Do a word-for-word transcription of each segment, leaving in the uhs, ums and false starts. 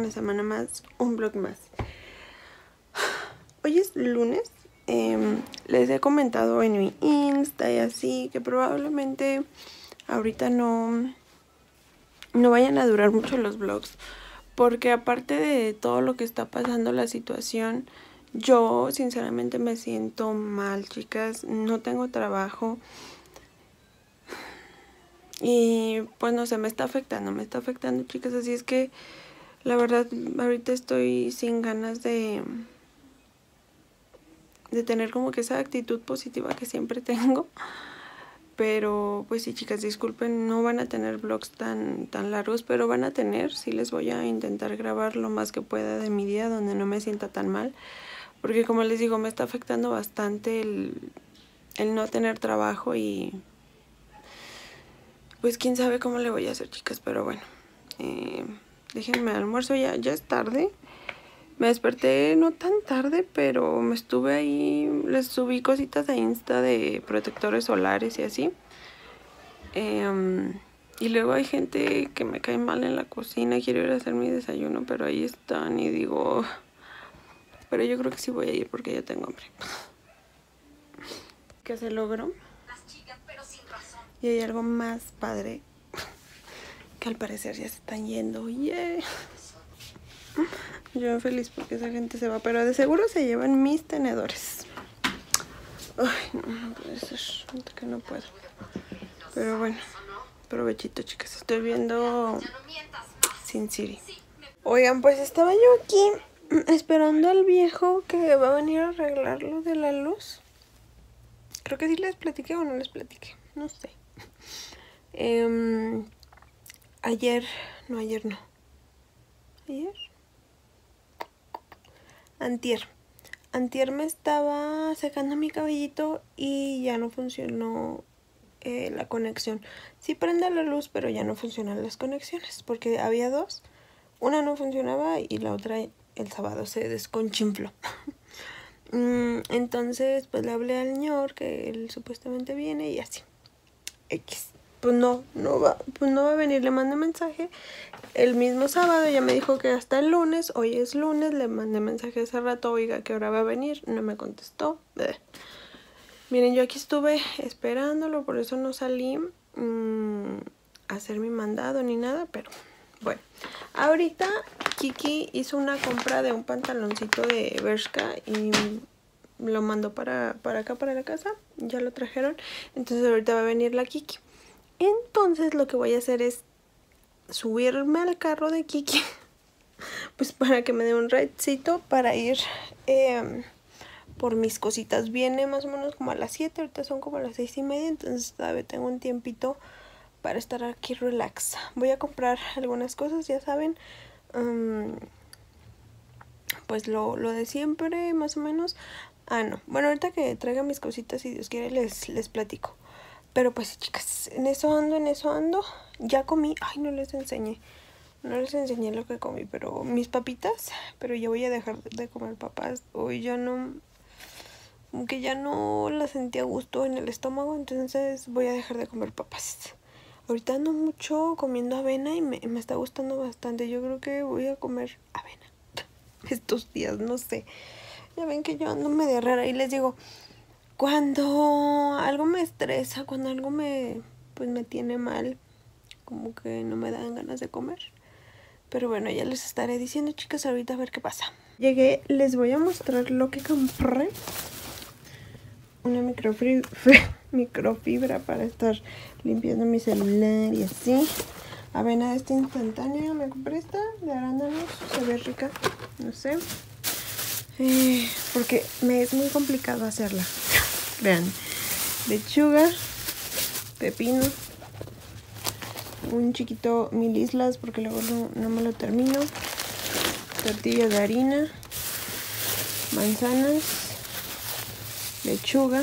una semana más, un vlog más. Hoy es lunes. Eh, les he comentado en mi Insta y así que probablemente ahorita no, no vayan a durar mucho los vlogs. Porque aparte de todo lo que está pasando, la situación, yo sinceramente me siento mal, chicas. No tengo trabajo. Y pues no sé, me está afectando, me está afectando, chicas. Así es que la verdad ahorita estoy sin ganas de, de tener como que esa actitud positiva que siempre tengo. Pero pues sí, chicas, disculpen, no van a tener vlogs tan, tan largos, pero van a tener, sí les voy a intentar grabar lo más que pueda de mi día donde no me sienta tan mal. Porque como les digo, me está afectando bastante el, el no tener trabajo y pues quién sabe cómo le voy a hacer, chicas, pero bueno. Eh, déjenme almuerzo, ya, ya es tarde. Me desperté no tan tarde, pero me estuve ahí, les subí cositas a Insta de protectores solares y así. Eh, y luego hay gente que me cae mal en la cocina, quiero ir a hacer mi desayuno, pero ahí están y digo... Pero yo creo que sí voy a ir porque ya tengo hambre. ¿Qué se logró? Y hay algo más padre que al parecer ya se están yendo. Yeah. Yo feliz porque esa gente se va, pero de seguro se llevan mis tenedores. Ay, no, no puede ser, que no puedo. Pero bueno, provechito, chicas. Estoy viendo Sin City. Oigan, pues estaba yo aquí esperando al viejo que va a venir a arreglar lo de la luz. Creo que sí les platiqué o no les platiqué, no sé. Eh, ayer, no, ayer no. ¿Ayer? Antier. Antier me estaba secando mi cabellito y ya no funcionó eh, la conexión. Sí prende la luz, pero ya no funcionan las conexiones porque había dos. Una no funcionaba y la otra el sábado se desconchinfló. Entonces pues le hablé al señor que él supuestamente viene y así. X. Pues no, no va, pues no va a venir, le mandé mensaje el mismo sábado, ya me dijo que hasta el lunes, hoy es lunes, le mandé mensaje hace rato, oiga, ¿qué hora va a venir? No me contestó. Bleh. Miren, yo aquí estuve esperándolo, por eso no salí mmm, a hacer mi mandado ni nada, pero bueno. Ahorita Kiki hizo una compra de un pantaloncito de Bershka y lo mandó para, para acá, para la casa, ya lo trajeron, entonces ahorita va a venir la Kiki. Entonces lo que voy a hacer es subirme al carro de Kiki, pues para que me dé un ridecito para ir eh, por mis cositas. Viene más o menos como a las siete, ahorita son como a las seis y media, entonces todavía tengo un tiempito para estar aquí relax. Voy a comprar algunas cosas, ya saben, um, pues lo, lo de siempre más o menos. Ah, no, bueno, ahorita que traiga mis cositas, si Dios quiere, les, les platico. Pero pues chicas, en eso ando, en eso ando. Ya comí, ay, no les enseñé. No les enseñé lo que comí, pero mis papitas. Pero ya voy a dejar de comer papas. Hoy ya no, aunque ya no las sentí a gusto en el estómago, entonces voy a dejar de comer papas. Ahorita ando mucho comiendo avena y me, me está gustando bastante. Yo creo que voy a comer avena estos días, no sé. Ya ven que yo ando medio rara y les digo... Cuando algo me estresa, cuando algo me, pues me tiene mal, como que no me dan ganas de comer. Pero bueno, ya les estaré diciendo, chicas, ahorita a ver qué pasa. Llegué, les voy a mostrar lo que compré. Una microfibra, microfibra para estar limpiando mi celular y así. Avena de esta instantánea, me compré esta de arándanos, se ve rica, no sé. Eh, porque me es muy complicado hacerla. Vean, lechuga, pepino, un chiquito mil islas porque luego no, no me lo termino, tortilla de harina, manzanas, lechuga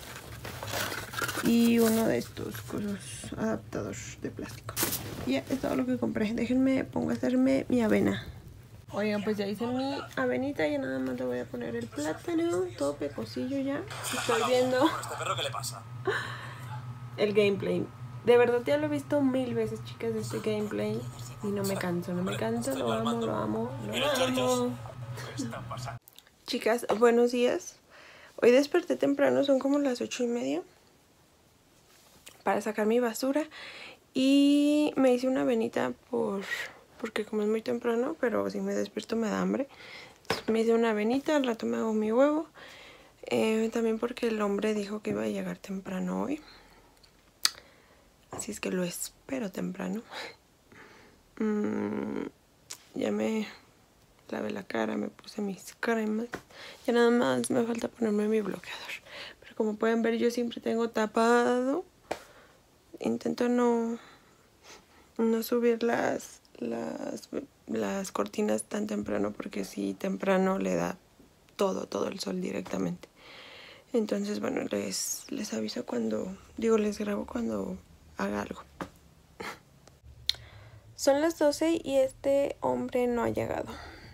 y uno de estos cosas adaptadores de plástico. Ya es todo lo que compré. Déjenme, pongo a hacerme mi avena. Oigan, pues ya hice mi avenita y nada más le voy a poner el plátano, todo pecosillo ya. Estoy viendo ¿A este perro qué le pasa? el gameplay. De verdad ya lo he visto mil veces, chicas, este gameplay. Y no me canso, no me canso, lo amo, lo amo, lo amo. Chicas, buenos días. Hoy desperté temprano, son como las ocho y media. Para sacar mi basura. Y me hice una avenita por... porque como es muy temprano, pero si me despierto me da hambre. Me hice una avenita, al rato me hago mi huevo. Eh, también porque el hombre dijo que iba a llegar temprano hoy. Así es que lo espero temprano. Mm, ya me lavé la cara, me puse mis cremas. Ya nada más me falta ponerme mi bloqueador. Pero como pueden ver, yo siempre tengo tapado. Intento no, no subir las, las, las cortinas tan temprano, porque si temprano le da todo, todo el sol directamente. Entonces, bueno, les, les aviso cuando, digo, les grabo cuando haga algo. Son las doce y este hombre no ha llegado.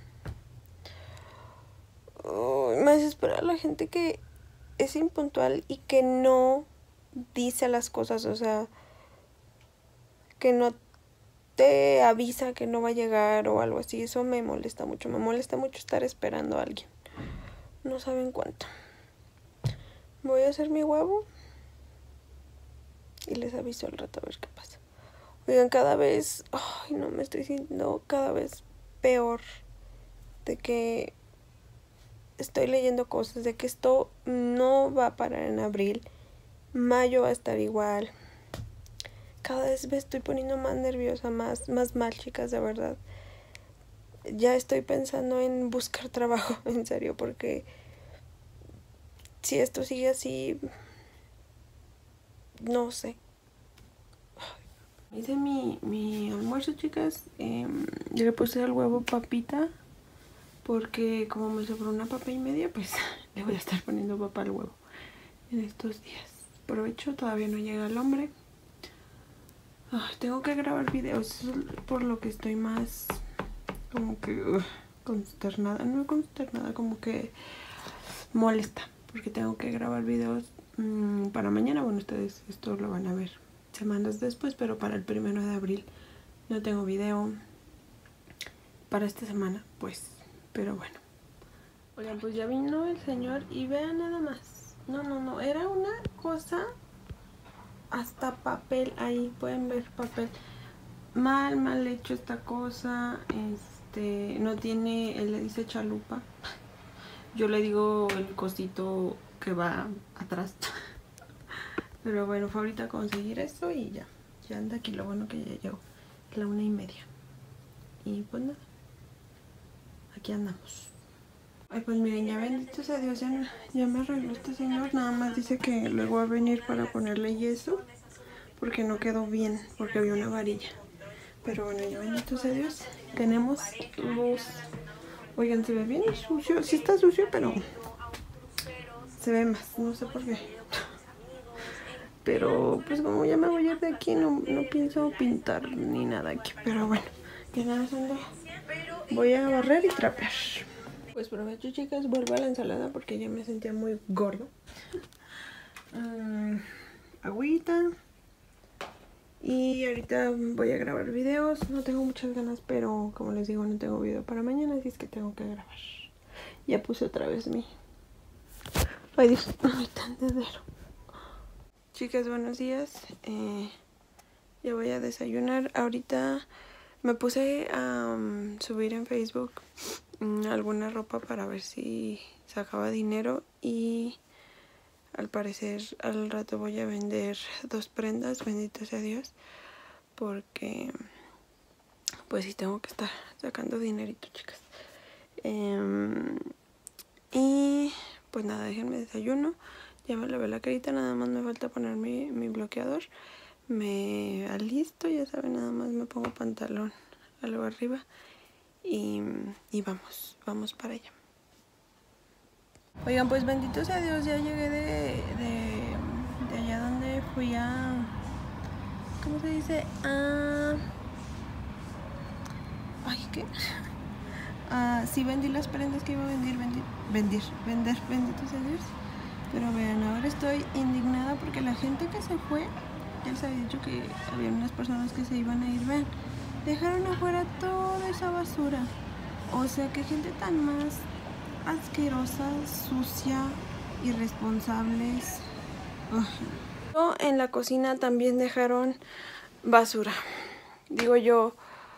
Oh, me desespera la gente que es impuntual y que no dice las cosas, o sea, que no te avisa que no va a llegar o algo así. Eso me molesta mucho, me molesta mucho estar esperando a alguien. No saben cuánto. Voy a hacer mi huevo y les aviso al rato a ver qué pasa. Oigan, cada vez, ay, no me estoy sintiendo cada vez peor de que estoy leyendo cosas, de que esto no va a parar en abril. Mayo va a estar igual. Cada vez me estoy poniendo más nerviosa, más, más mal, chicas, de verdad. Ya estoy pensando en buscar trabajo, en serio, porque si esto sigue así, no sé. Hice mi, mi almuerzo, chicas. Eh, le puse al huevo papita, porque como me sobró una papa y media, pues le voy a estar poniendo papa al huevo en estos días. Provecho, todavía no llega el hombre. Ay, tengo que grabar videos, por lo que estoy más como que uh, consternada, no consternada, como que molesta, porque tengo que grabar videos mmm, para mañana. Bueno, ustedes esto lo van a ver semanas después, pero para el primero de abril no tengo video para esta semana, pues, pero bueno. Oigan, pues ya vino el señor y vean nada más. No, no, no, era una cosa... Hasta papel ahí, pueden ver papel. Mal, mal hecho esta cosa. Este, no tiene, él le dice chalupa. Yo le digo el cosito que va atrás. Pero bueno, fue ahorita conseguir eso y ya. Ya anda aquí, lo bueno que ya llegó. Es la una y media. Y pues nada. Aquí andamos. Ay, pues miren, ya bendito sea Dios, ya, ya me arregló este señor. Nada más dice que luego va a venir para ponerle yeso, porque no quedó bien, porque había una varilla. Pero bueno, ya bendito sea Dios, tenemos luz. Oigan, se ve bien sucio, sí está sucio, pero se ve más, no sé por qué. Pero pues como ya me voy a ir de aquí, no, no pienso pintar ni nada aquí. Pero bueno, que nada más ando. Voy a barrer y trapear. Pues provecho, chicas, vuelvo a la ensalada porque ya me sentía muy gordo. Um, agüita. Y ahorita voy a grabar videos. No tengo muchas ganas, pero como les digo, no tengo video para mañana, así es que tengo que grabar. Ya puse otra vez mi... Ay, Dios, mi tendedero. Chicas, buenos días. Eh, ya voy a desayunar. Ahorita me puse a um, subir en Facebook alguna ropa para ver si sacaba dinero, y al parecer al rato voy a vender dos prendas, bendito sea Dios, porque pues sí tengo que estar sacando dinerito, chicas. Eh, y pues nada, déjenme desayuno. Ya me lavé la carita, nada más me falta poner mi, mi bloqueador. Me alisto, ya saben, nada más me pongo pantalón algo arriba. Y, y vamos, vamos para allá. Oigan, pues bendito sea Dios, ya llegué de, de, de allá donde fui a... ¿Cómo se dice? A... Ay, ¿qué? Ah, sí vendí las prendas que iba a vender, vender, vender, vender, bendito sea Dios. Pero vean, ahora estoy indignada porque la gente que se fue ya les había dicho que había unas personas que se iban a ir. Vean, dejaron afuera toda esa basura. O sea, qué gente tan más asquerosa, sucia, irresponsables. Ugh. En la cocina también dejaron basura. Digo yo,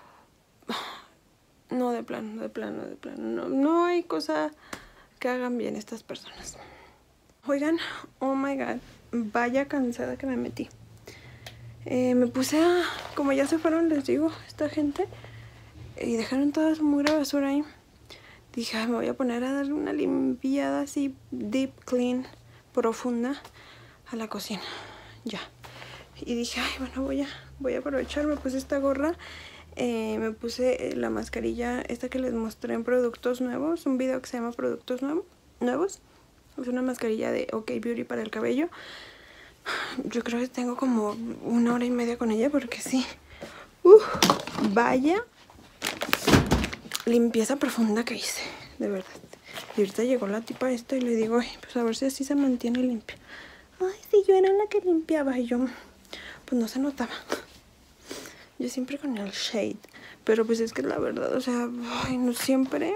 no, de plano, de plano, de plano. No, no hay cosa que hagan bien estas personas. Oigan, oh my god, vaya cansada que me metí. Eh, me puse a, como ya se fueron, les digo, esta gente, y dejaron toda su mugre basura ahí. Dije, ay, me voy a poner a darle una limpiada así, deep clean, profunda, a la cocina. Ya. Y dije, ay, bueno, voy a, voy a aprovechar. Me puse esta gorra, eh, me puse la mascarilla, esta que les mostré en Productos Nuevos, un video que se llama Productos Nuevo, Nuevos. Es una mascarilla de OK Beauty para el cabello. Yo creo que tengo como una hora y media con ella porque sí. Uf, vaya limpieza profunda que hice, de verdad. Y ahorita llegó la tipa esta y le digo, ay, pues a ver si así se mantiene limpia. Ay, si yo era la que limpiaba. Y yo, pues no se notaba. Yo siempre con el shade. Pero pues es que la verdad, o sea, ay, no siempre.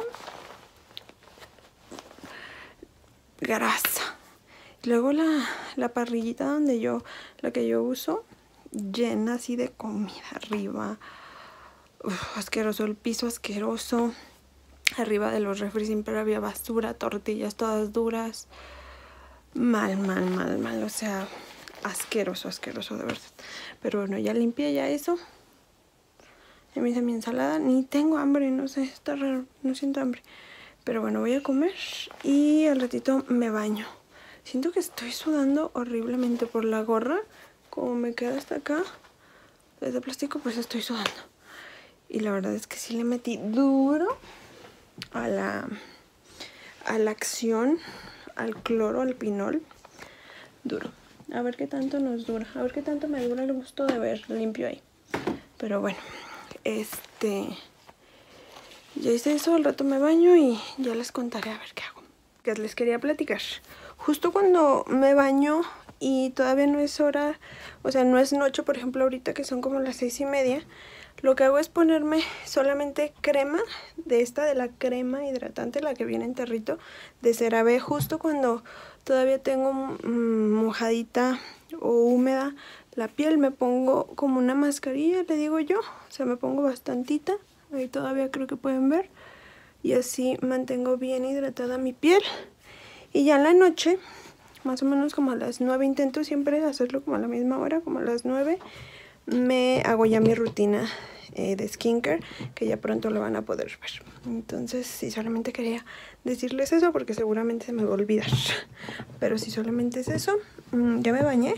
Grasa. Luego la, la parrillita donde yo, la que yo uso, llena así de comida arriba. Uf, asqueroso, el piso asqueroso. Arriba de los refris siempre había basura, tortillas todas duras. Mal, mal, mal, mal. O sea, asqueroso, asqueroso de verdad. Pero bueno, ya limpié ya eso. Ya me hice mi ensalada. Ni tengo hambre, no sé, está raro. No siento hambre. Pero bueno, voy a comer y al ratito me baño. Siento que estoy sudando horriblemente por la gorra. Como me queda hasta acá, desde plástico, pues estoy sudando. Y la verdad es que sí le metí duro a la, a la acción, al cloro, al pinol. Duro. A ver qué tanto nos dura. A ver qué tanto me dura el gusto de ver limpio ahí. Pero bueno, este... ya hice eso, al rato me baño y ya les contaré a ver qué hago. Que les quería platicar. Justo cuando me baño y todavía no es hora, o sea, no es noche, por ejemplo, ahorita que son como las seis y media, lo que hago es ponerme solamente crema, de esta, de la crema hidratante, la que viene en tarrito, de CeraVe, justo cuando todavía tengo mmm, mojadita o húmeda la piel, me pongo como una mascarilla, le digo yo, o sea, me pongo bastantita, ahí todavía creo que pueden ver, y así mantengo bien hidratada mi piel. Y ya en la noche, más o menos como a las nueve, intento siempre hacerlo como a la misma hora, como a las nueve, me hago ya mi rutina eh, de skincare, que ya pronto lo van a poder ver. Entonces, sí, solamente quería decirles eso porque seguramente se me va a olvidar. Pero sí, solamente es eso. Mm, ya me bañé.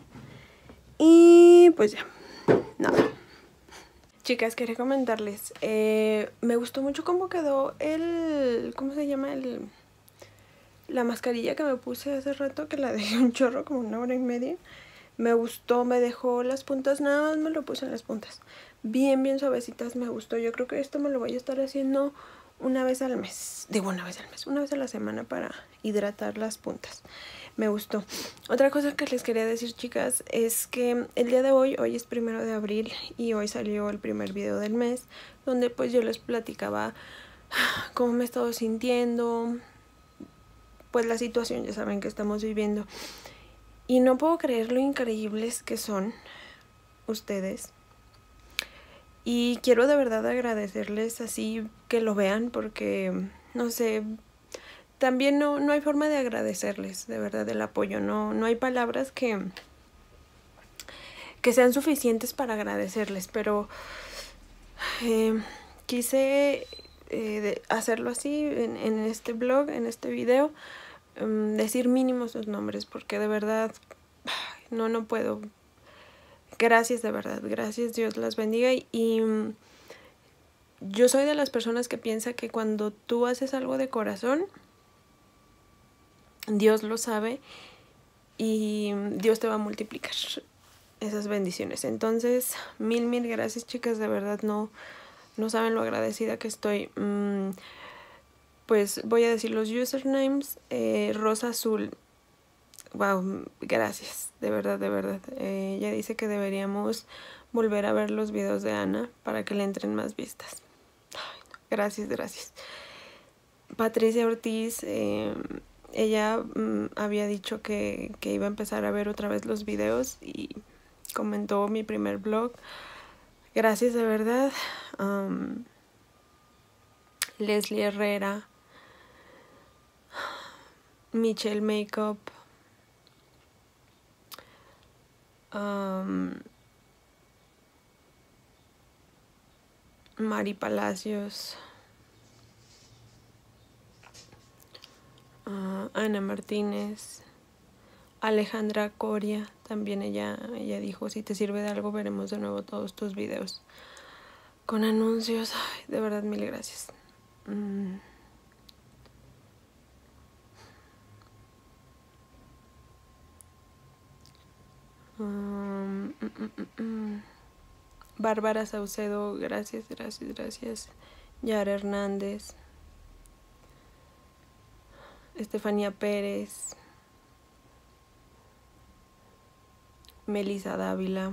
Y pues ya, nada. Chicas, quería comentarles, eh, me gustó mucho cómo quedó el, ¿cómo se llama? El... la mascarilla que me puse hace rato, que la dejé un chorro, como una hora y media. Me gustó, me dejó las puntas, nada más me lo puse en las puntas. Bien, bien suavecitas, me gustó. Yo creo que esto me lo voy a estar haciendo una vez al mes. Digo, una vez al mes, una vez a la semana para hidratar las puntas. Me gustó. Otra cosa que les quería decir, chicas, es que el día de hoy, hoy es primero de abril y hoy salió el primer video del mes, donde pues yo les platicaba cómo me he estado sintiendo, pues la situación, ya saben, que estamos viviendo. Y no puedo creer lo increíbles que son ustedes. Y quiero de verdad agradecerles, así que lo vean, porque, no sé, también no, no hay forma de agradecerles, de verdad, el apoyo. No, no hay palabras que, que sean suficientes para agradecerles, pero eh, quise eh, de hacerlo así en, en este blog, en este video. Um, decir mínimo sus nombres, porque de verdad no, no puedo. Gracias, de verdad, gracias, Dios las bendiga. Y, y um, yo soy de las personas que piensa que cuando tú haces algo de corazón, Dios lo sabe y Dios te va a multiplicar esas bendiciones. Entonces, mil, mil gracias, chicas, de verdad, no, no saben lo agradecida que estoy. Um, Pues voy a decir los usernames. eh, Rosa Azul wow, gracias, de verdad, de verdad. Eh, ella dice que deberíamos volver a ver los videos de Ana para que le entren más vistas. Ay, no, gracias, gracias. Patricia Ortiz, eh, ella mm, había dicho que, que iba a empezar a ver otra vez los videos y comentó mi primer blog. Gracias, de verdad. Um, Leslie Herrera, Michelle Makeup, um, Mari Palacios, uh, Ana Martínez, Alejandra Coria, también ella, ella dijo, si te sirve de algo veremos de nuevo todos tus videos con anuncios. Ay, de verdad, mil gracias. Mm. Um, mm, mm, mm. Bárbara Saucedo, gracias, gracias, gracias. Yara Hernández, Estefanía Pérez, Melissa Dávila,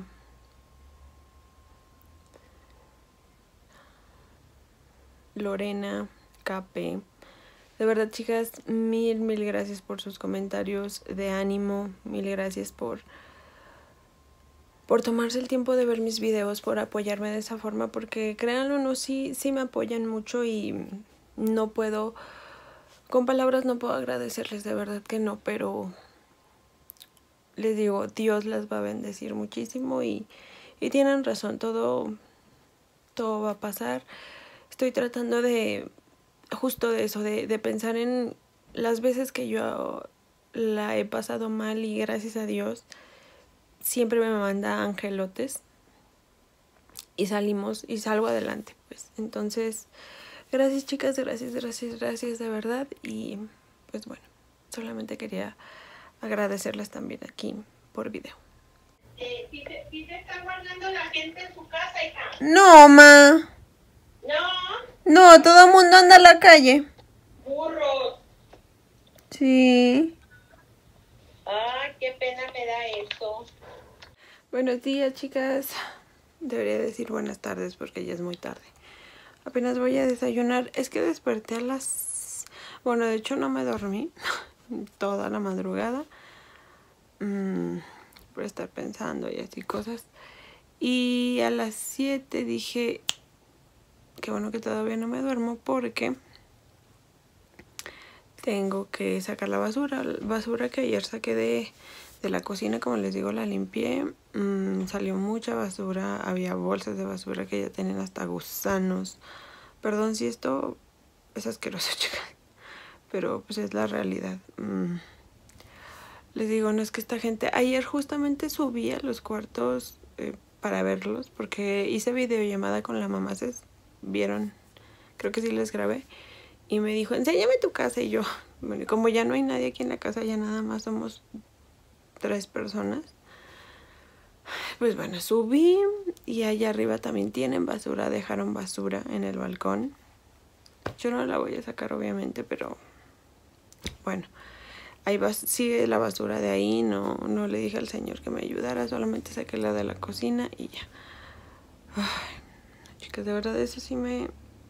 Lorena Cape. De verdad, chicas, mil, mil gracias por sus comentarios de ánimo. Mil gracias por, por tomarse el tiempo de ver mis videos, por apoyarme de esa forma, porque créanlo o no, sí, sí me apoyan mucho y no puedo, con palabras no puedo agradecerles, de verdad que no, pero les digo, Dios las va a bendecir muchísimo y, y tienen razón, todo, todo va a pasar. Estoy tratando de, justo de eso, de, de pensar en las veces que yo la he pasado mal y gracias a Dios siempre me manda angelotes y salimos y salgo adelante, pues. Entonces, gracias, chicas, gracias, gracias, gracias de verdad y pues bueno, solamente quería agradecerles también aquí por video. Eh, ¿sí, se, ¿Sí se está guardando la gente en su casa, hija? No, ma. No. No, todo el mundo anda a la calle. Burros. Sí. Ay, qué pena me da eso. Buenos días, chicas. Debería decir buenas tardes porque ya es muy tarde. Apenas voy a desayunar. Es que desperté a las... Bueno, de hecho no me dormí toda la madrugada. Mmm, por estar pensando y así cosas. Y a las siete dije... Qué bueno que todavía no me duermo porque... Tengo que sacar la basura. La basura que ayer saqué de, de la cocina, como les digo, la limpié. Mmm, salió mucha basura. Había bolsas de basura que ya tenían hasta gusanos. Perdón si esto es asqueroso, chicas. Pero pues es la realidad. Mm. Les digo, no es que esta gente... Ayer justamente subí a los cuartos eh, para verlos. Porque hice videollamada con la mamá. ¿Se vieron? Creo que sí les grabé. Y me dijo, enséñame tu casa. Y yo, bueno, como ya no hay nadie aquí en la casa, ya nada más somos tres personas. Pues bueno, subí y allá arriba también tienen basura. Dejaron basura en el balcón. Yo no la voy a sacar obviamente, pero bueno. Ahí va, sigue la basura de ahí. No, no le dije al señor que me ayudara. Solamente saqué la de la cocina y ya. Ay, chicas, de verdad eso sí me...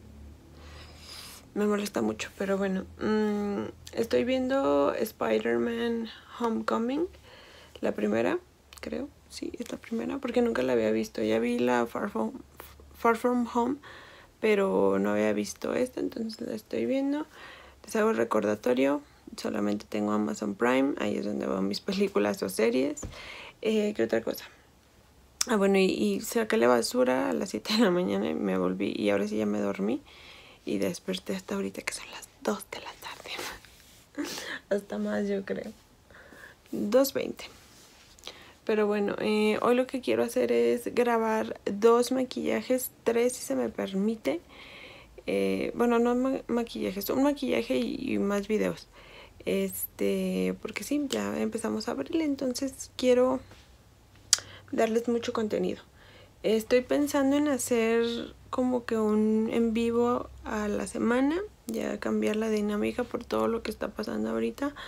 Me molesta mucho, pero bueno. Mmm, estoy viendo Spider-Man Homecoming. La primera, creo. Sí, es la primera, porque nunca la había visto. Ya vi la Far From, Far From Home, pero no había visto esta, entonces la estoy viendo. Les hago el recordatorio. Solamente tengo Amazon Prime. Ahí es donde veo mis películas o series. Eh, ¿Qué otra cosa? Ah, bueno, y, y saqué la basura a las siete de la mañana y me volví. Y ahora sí ya me dormí. Y desperté hasta ahorita que son las dos de la tarde. Hasta más, yo creo. dos veinte. Pero bueno, eh, hoy lo que quiero hacer es grabar dos maquillajes, tres si se me permite. Eh, bueno, no ma maquillajes, un maquillaje y, y más videos. Este, porque sí, ya empezamos abril, entonces quiero darles mucho contenido. Estoy pensando en hacer como que un en vivo a la semana, ya cambiar la dinámica por todo lo que está pasando ahorita.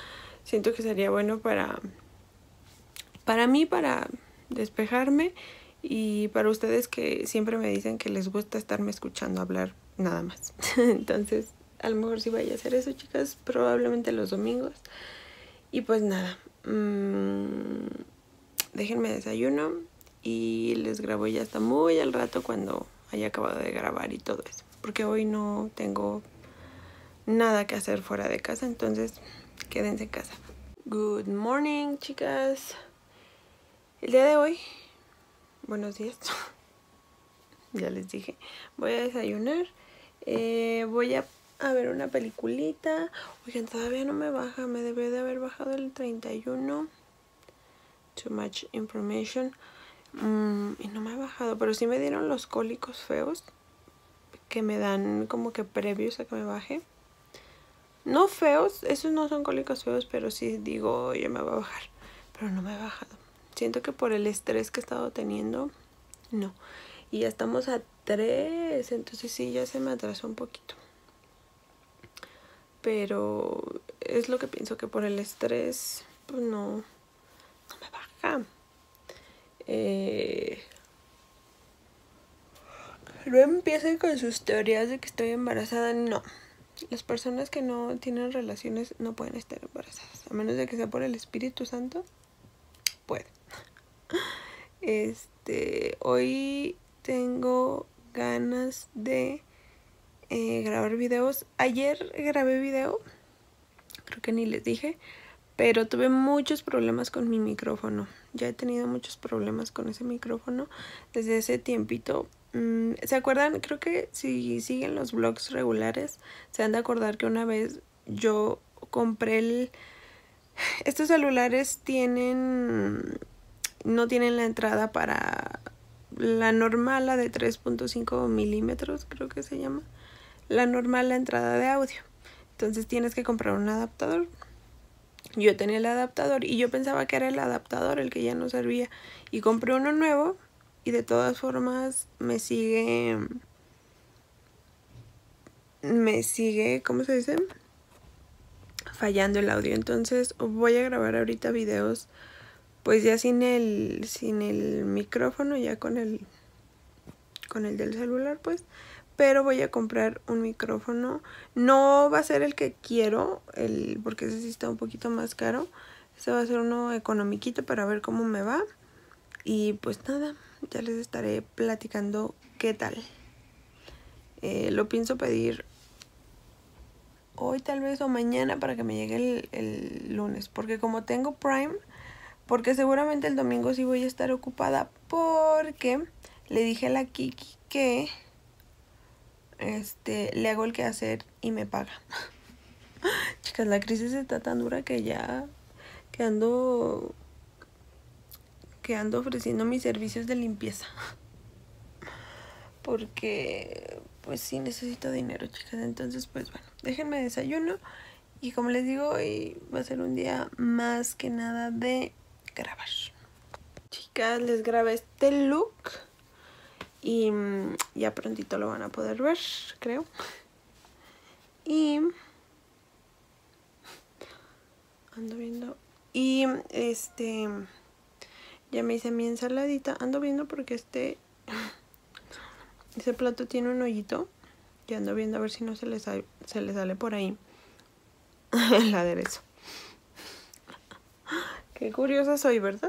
siento que sería bueno para, para mí, para despejarme, y para ustedes que siempre me dicen que les gusta estarme escuchando hablar nada más. Entonces, a lo mejor sí vaya a hacer eso, chicas, probablemente los domingos. Y pues nada, mmm, déjenme desayuno y les grabo ya hasta muy al rato cuando haya acabado de grabar y todo eso. Porque hoy no tengo nada que hacer fuera de casa, entonces quédense en casa. Good morning, chicas. El día de hoy, buenos días, ya les dije, voy a desayunar, eh, voy a, a ver una peliculita. Oigan, todavía no me baja, me debe de haber bajado el treinta y uno. Too much information. Mm, y no me ha bajado, pero sí me dieron los cólicos feos que me dan como que previos a que me baje. No feos, esos no son cólicos feos, pero sí digo, ya me va a bajar, pero no me ha bajado. Siento que por el estrés que he estado teniendo, no. Y ya estamos a tres, entonces sí, ya se me atrasó un poquito. Pero es lo que pienso, que por el estrés, pues no, no me baja. Eh, no empiecen con sus teorías de que estoy embarazada, no. Las personas que no tienen relaciones no pueden estar embarazadas, a menos de que sea por el Espíritu Santo, pueden. Este, hoy tengo ganas de eh, grabar videos. Ayer grabé video, creo que ni les dije, pero tuve muchos problemas con mi micrófono. Ya he tenido muchos problemas con ese micrófono desde ese tiempito. ¿Se acuerdan? Creo que si siguen los vlogs regulares se han de acordar que una vez yo compré el... Estos celulares tienen... no tienen la entrada para la normal, la de tres punto cinco milímetros, creo que se llama. La normal, la entrada de audio. Entonces tienes que comprar un adaptador. Yo tenía el adaptador y yo pensaba que era el adaptador el que ya no servía. Y compré uno nuevo. Y de todas formas me sigue, me sigue, ¿cómo se dice? Fallando el audio. Entonces voy a grabar ahorita videos, pues ya sin el, sin el micrófono, ya con el, con el del celular, pues. Pero voy a comprar un micrófono. No va a ser el que quiero, el, porque ese sí está un poquito más caro. Ese va a ser uno economiquito para ver cómo me va. Y pues nada, ya les estaré platicando qué tal. Eh, lo pienso pedir hoy tal vez o mañana para que me llegue el, el lunes. Porque como tengo Prime, porque seguramente el domingo sí voy a estar ocupada. Porque le dije a la Kiki que este, le hago el quehacer y me paga. Chicas, la crisis está tan dura que ya que ando... que ando ofreciendo mis servicios de limpieza. Porque pues sí necesito dinero, chicas. Entonces pues bueno, déjenme desayuno. Y como les digo, hoy va a ser un día más que nada de grabar. Chicas, les grabé este look. Y ya prontito lo van a poder ver, creo. Y ando viendo. Y este... ya me hice mi ensaladita. Ando viendo porque este... ese plato tiene un hoyito. Y ando viendo a ver si no se le sale, se le sale por ahí el aderezo. Qué curiosa soy, ¿verdad?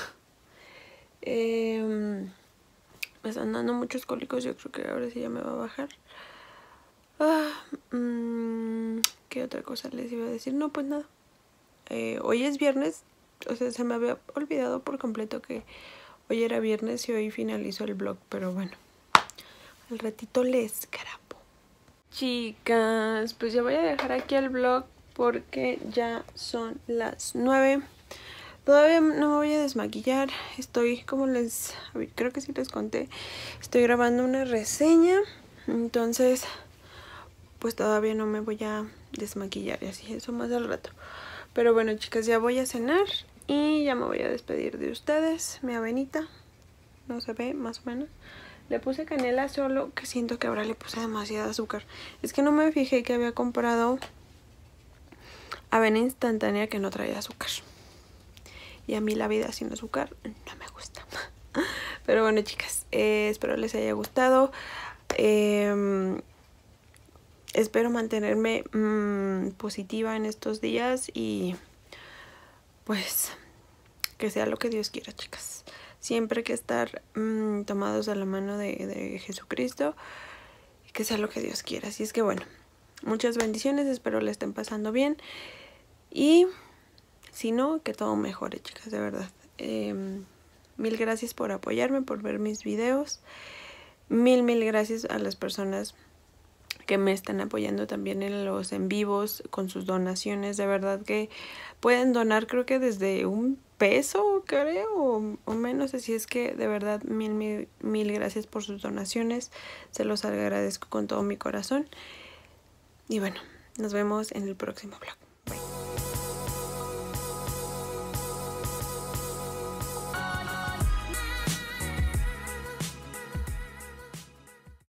Eh, me están dando muchos cólicos. Yo creo que ahora sí ya me va a bajar. Ah, mmm, ¿qué otra cosa les iba a decir? No, pues nada. Eh, hoy es viernes. O sea, se me había olvidado por completo que hoy era viernes y hoy finalizó el vlog. Pero bueno, al ratito les grabo. Chicas, pues ya voy a dejar aquí el vlog porque ya son las nueve. Todavía no me voy a desmaquillar. Estoy, como les... creo que sí les conté. Estoy grabando una reseña. Entonces, pues todavía no me voy a desmaquillar y así. Eso más al rato. Pero bueno, chicas, ya voy a cenar. Y ya me voy a despedir de ustedes. Mi avenita. No se ve, más o menos. Le puse canela solo, que siento que ahora le puse demasiado azúcar. Es que no me fijé que había comprado avena instantánea que no trae azúcar. Y a mí la vida sin azúcar no me gusta. Pero bueno, chicas, eh, espero les haya gustado. Eh, espero mantenerme mmm, positiva en estos días y pues que sea lo que Dios quiera, chicas. Siempre hay que estar mmm, tomados de la mano de, de Jesucristo. Que sea lo que Dios quiera. Así es que bueno, muchas bendiciones. Espero le estén pasando bien. Y si no, que todo mejore, chicas, de verdad. Eh, mil gracias por apoyarme, por ver mis videos. Mil, mil gracias a las personas que me están apoyando también en los en vivos con sus donaciones. De verdad que pueden donar, creo que desde un peso, creo, o, o menos. Así es que de verdad mil, mil, mil gracias por sus donaciones. Se los agradezco con todo mi corazón. Y bueno, nos vemos en el próximo vlog.